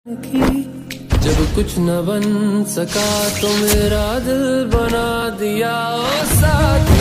जब कुछ न बन सका तो मेरा दिल बना दिया ओ साथ।